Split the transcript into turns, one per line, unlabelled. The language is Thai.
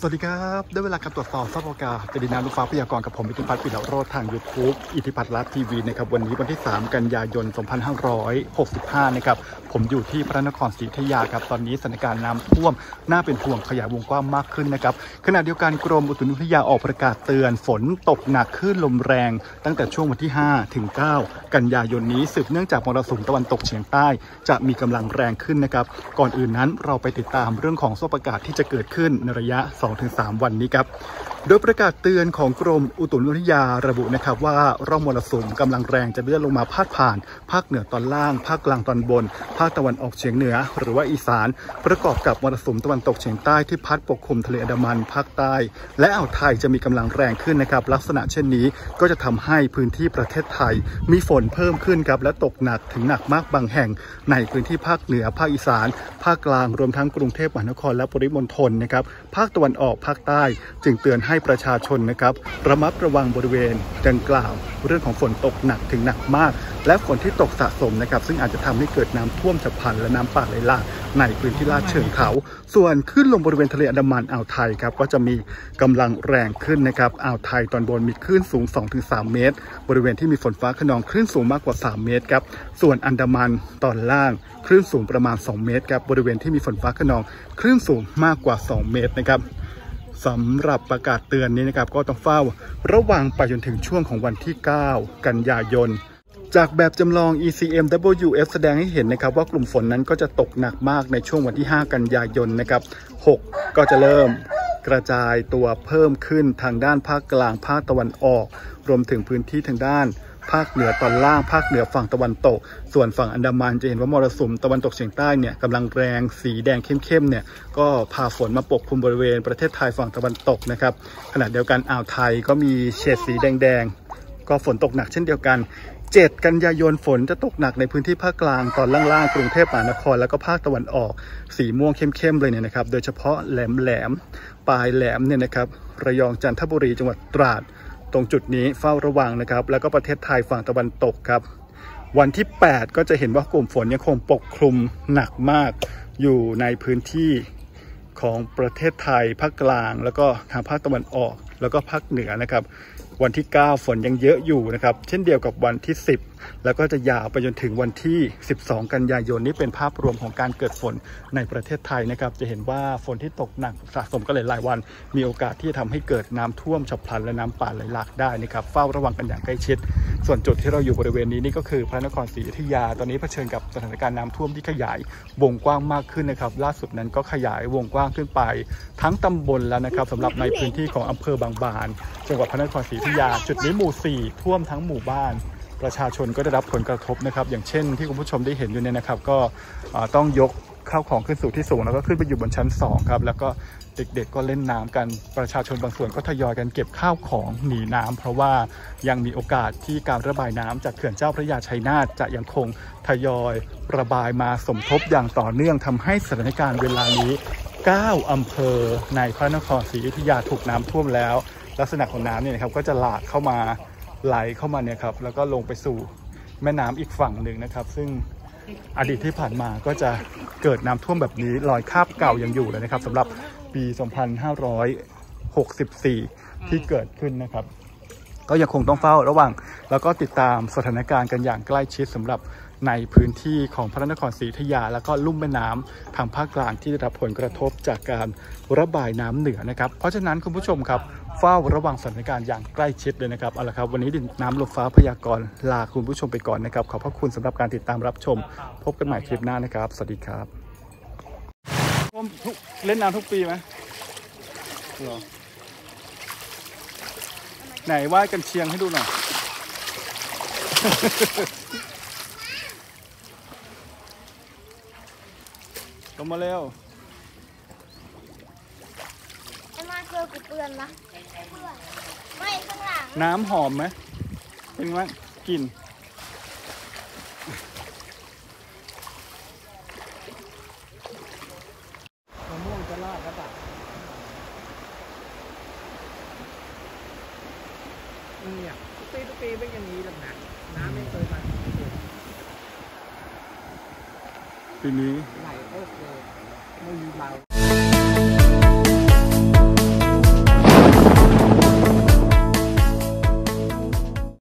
สวัสดีครับได้เวลาการตรวจสอบสภาพอากาศจะดินน้ำลมฟ้าพยากรณ์กับผมอิทธิพัฒน์ปิยโรจน์ทาง YouTube อิทธิพัฒน์รัฐทีวีนะครับวันนี้วันที่3กันยายน2565นะครับผมอยู่ที่พระนครศรีอยุธยาครับตอนนี้สถานการณ์น้ำท่วมน่าเป็นห่วงขยายวงกว้างมากขึ้นนะครับขณะเดียวกันกรมอุตุนิยมวิทยาออกประกาศเตือนฝนตกหนักคลื่นลมแรงตั้งแต่ช่วงวันที่5ถึง9กันยายนนี้สืบเนื่องจากมรสุมตะวันตกเฉียงใต้จะมีกำลังแรงขึ้นนะครับก่อนอื่นนั้นเราไปติดตามเรื่องของสภาพอากาศที่จะเกิดขึ้นในระยะ 2-3 วันนี้ครับโดยประกาศเตือนของกรมอุตุนิยมวิทยาระบุนะครับว่าร่องมรสุมกำลังแรงจะเลื่อนลงมาพาดผ่านภาคเหนือตอนล่างภาคกลางตอนบนภาคตะวันออกเฉียงเหนือหรือว่าอีสานประกอบกับมรสุมตะวันตกเฉียงใต้ที่พัดปกคลุมทะเลอันดามันภาคใต้และอ่าวไทยจะมีกำลังแรงขึ้นนะครับลักษณะเช่นนี้ก็จะทำให้พื้นที่ประเทศไทยมีฝนเพิ่มขึ้นครับและตกหนักถึงหนักมากบางแห่งในพื้นที่ภาคเหนือภาคอีสานภาคกลางรวมทั้งกรุงเทพมหานครและปริมณฑลนะครับภาคตะวันออกภาคใต้จึงเตือนให้ประชาชนนะครับระมัดระวังบริเวณดังกล่าวเรื่องของฝนตกหนักถึงหนักมากและฝนที่ตกสะสมนะครับซึ่งอาจจะทำให้เกิดน้ำท่วมฉับพลันและน้ำป่าไหลหลากในพื้นที่ลาดเชิงเขาส่วนคลื่นลมบริเวณทะเลอันดามันอ่าวไทยครับก็จะมีกำลังแรงขึ้นนะครับอ่าวไทยตอนบนมีคลื่นสูง 2-3 เมตรบริเวณที่มีฝนฟ้าคะนองคลื่นสูงมากกว่า3 เมตรครับส่วนอันดามันตอนล่างคลื่นสูงประมาณ2 เมตรครับบริเวณที่มีฝนฟ้าคะนองคลื่นสูงมากกว่า2 เมตรนะครับสำหรับประกาศเตือนนี้นะครับก็ต้องเฝ้าระวังไปจนถึงช่วงของวันที่9กันยายนจากแบบจำลอง ECMWF แสดงให้เห็นนะครับว่ากลุ่มฝนนั้นก็จะตกหนักมากในช่วงวันที่5กันยายนนะครับ6ก็จะเริ่มกระจายตัวเพิ่มขึ้นทางด้านภาคกลางภาคตะวันออกรวมถึงพื้นที่ทางด้านภาคเหนือตอนล่างภาคเหนือฝั่งตะวันตกส่วนฝั่งอันดามันจะเห็นว่ามรสุมตะวันตกเฉียงใต้เนี่ยกำลังแรงสีแดงเข้มๆเนี่ยก็พาฝนมาปกคลุมบริเวณประเทศไทยฝั่งตะวันตกนะครับขณะเดียวกันอ่าวไทยก็มีเฉดสีแดงๆก็ฝนตกหนักเช่นเดียวกัน7กันยายนฝนจะตกหนักในพื้นที่ภาคกลางตอนล่างๆกรุงเทพมหานครแล้วก็ภาคตะวันออกสีม่วงเข้มๆเลยเนี่ยนะครับโดยเฉพาะแหลมปลายแหลมเนี่ยนะครับระยองจันทบุรีจังหวัดตราดตรงจุดนี้เฝ้าระวังนะครับแล้วก็ประเทศไทยฝั่งตะวันตกครับวันที่8ก็จะเห็นว่ากลุ่มฝนยังคงปกคลุมหนักมากอยู่ในพื้นที่ของประเทศไทยภาคกลางแล้วก็ทางภาคตะวันออกแล้วก็ภาคเหนือนะครับวันที่9ฝนยังเยอะอยู่นะครับเช่นเดียวกับวันที่10แล้วก็จะยาวไปจนถึงวันที่12กันยายนนี้เป็นภาพรวมของการเกิดฝนในประเทศไทยนะครับจะเห็นว่าฝนที่ตกหนักสะสมกันหลายวันมีโอกาสที่จะทำให้เกิดน้ำท่วมฉับพลันและน้ำป่าไหลหลากได้นะครับเฝ้าระวังกันอย่างใกล้ชิดส่วนจุดที่เราอยู่บริเวณนี้นี่ก็คือพระนครศรีอยุธยาตอนนี้เผชิญกับสถานการณ์น้ำท่วมที่ขยายวงกว้างมากขึ้นนะครับล่าสุดนั้นก็ขยายวงกว้างขึ้นไปทั้งตำบลแล้วนะครับสำหรับในพื้นที่ของอำเภอบางบานจังหวัดพระนครศรีอยุธยาจุดนี้หมู่4ท่วมทั้งหมู่บ้านประชาชนก็ได้รับผลกระทบนะครับอย่างเช่นที่คุณผู้ชมได้เห็นอยู่เนี่ยนะครับก็ต้องยกข้าวของขึ้นสู่ที่สูงแล้วก็ขึ้นไปอยู่บนชั้น2ครับแล้วก็เด็กๆก็เล่นน้ำกันประชาชนบางส่วนก็ทยอยกันเก็บข้าวของหนีน้ำเพราะว่ายังมีโอกาสที่การระบายน้ำจากเขื่อนเจ้าพระยาชัยนาทจะยังคงทยอยระบายมาสมทบอย่างต่อเนื่องทำให้สถานการณ์เวลานี้9อำเภอในพระนครศรีอยุธยาถูกน้ำท่วมแล้วลักษณะของน้ำเนี่ยนะครับก็จะหลากเข้ามาไหลเข้ามาเนี่ยครับแล้วก็ลงไปสู่แม่น้ำอีกฝั่งหนึ่งนะครับซึ่งอดีตที่ผ่านมาก็จะเกิดน้ำท่วมแบบนี้รอยคราบเก่ายังอยู่เลยนะครับสำหรับปี 2564 ที่เกิดขึ้นนะครับก็ยังคงต้องเฝ้าระวังแล้วก็ติดตามสถานการณ์กันอย่างใกล้ชิดสำหรับในพื้นที่ของพระนครศรีอยุธยาแล้วก็ลุ่มแม่น้ำทางภาคกลางที่ได้รับผลกระทบจากการระบายน้ำเหนือนะครับเพราะฉะนั้นคุณผู้ชมครับเฝ้าระวังสถานการณ์อย่างใกล้ชิดเลยนะครับเอาละครับวันนี้ดินน้ำลมฟ้าพยากรณ์ลาคุณผู้ชมไปก่อนนะครับขอบพระคุณสำหรับการติดตามรับชมพบกันใหม่คลิปหน้านะครับสวัสดีครับเล่นน้ำทุกปีไหมหรอไหนว่ายกันเชียงให้ดูหน่อยลงมาเร็ว
มาเจอกูเปื้อนนะไม่ข้างหลัง
น้ำหอมไหมเป็นไงกลิ่นมะม่วงจะลาดกระดาษ
เนี่ยทุกปีเป็นอย่างนี้หรอกนะน้ำไม่เคยมา
ปีนี้
ไหลโอเคไม่มีเบา